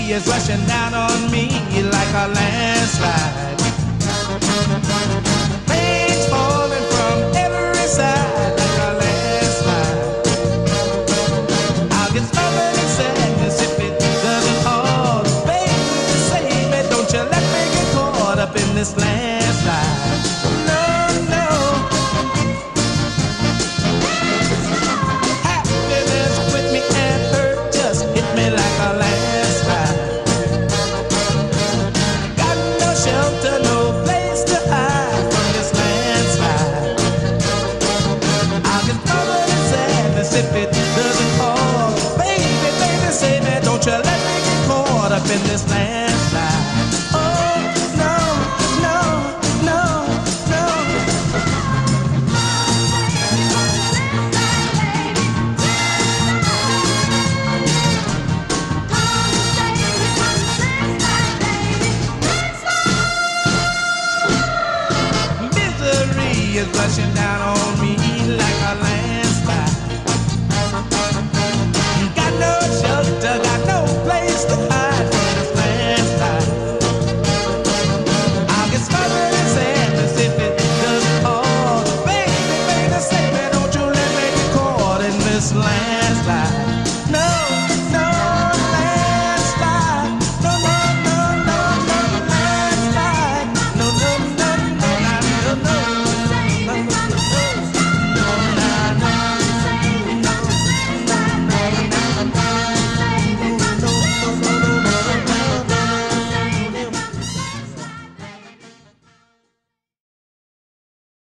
is rushing down on me like a landslide. Rain's falling from every side like a landslide. I'll get smothered in sadness if it doesn't hold. Baby, save me, don't you let me get caught up in this landslide. No, no. Happiness quit me and hurt just hit me like a landslide. Got no shelter, no place to hide from this landslide. I'll get covered in sadness if it doesn't fall. Baby, baby, save me, don't you let me get caught up in this landslide.